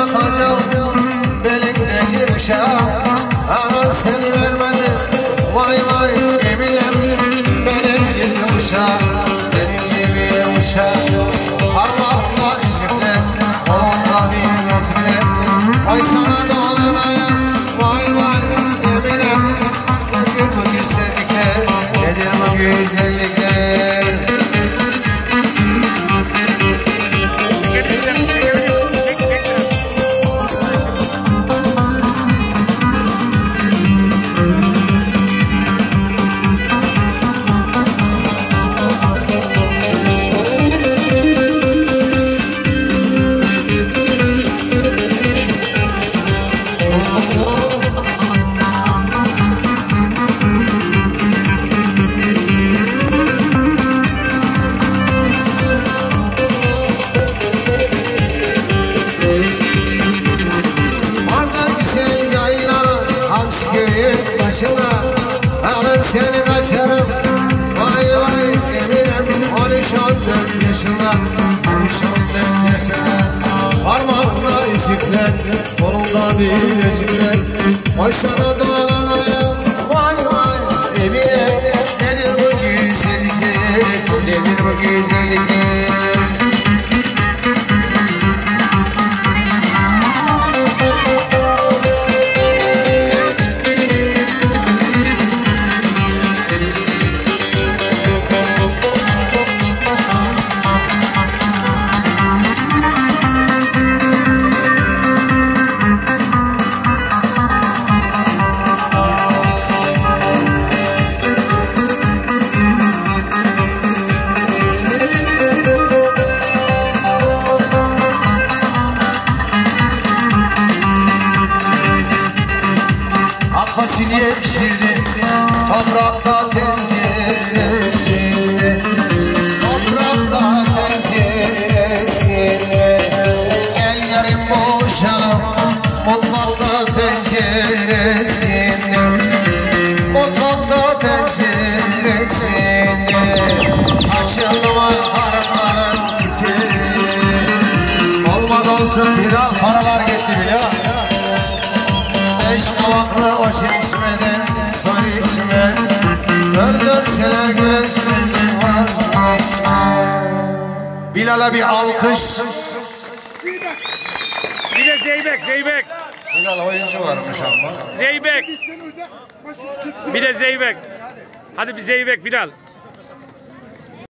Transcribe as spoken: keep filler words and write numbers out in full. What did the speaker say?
atacağım belindeki uşağım. Ana seni vermedi vay vay eminim. Benim gibi uşağım, benim gibi uşağım. Parmakla izimle, kolumda bir gözümle. Vay sana da olanayım vay vay eminim. Nedir bu güzellikler, nedir bu güzellikler? Alır seni kaçarım vay vay eminim. On üç on dört yaşında, on üç on dört yaşında. Parmakla izikler, kolumda bilezikler. Vay sana dolanayım vay vay eminim. Nedir bu güzellikler, nedir bu güzellikler? Fasulye pişirdi toprakta tenceresinde, toprakta tenceresinde. Gel yarım boşalım mutfakta tenceresinde, mutfakta tenceresinde. Açıldı var harmanın çiçeği, olmadı olsun bir al paralar gitti bile. Beş kavaklı o çeşmeden su içme, öldürseler gülen senden vazgeçme. Bilal'a bir alkış. Bir de Zeybek, Zeybek. Bilal oyuncu varmış ama. Zeybek. Bir de Zeybek. Hadi bir Zeybek Bilal.